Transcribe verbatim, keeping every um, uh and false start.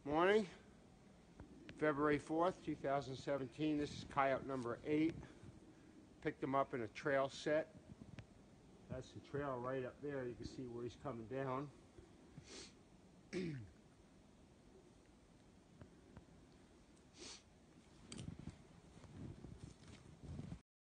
Morning, February fourth, two thousand seventeen. This is coyote number eight. Picked him up in a trail set. That's the trail right up there. You can see where he's coming down.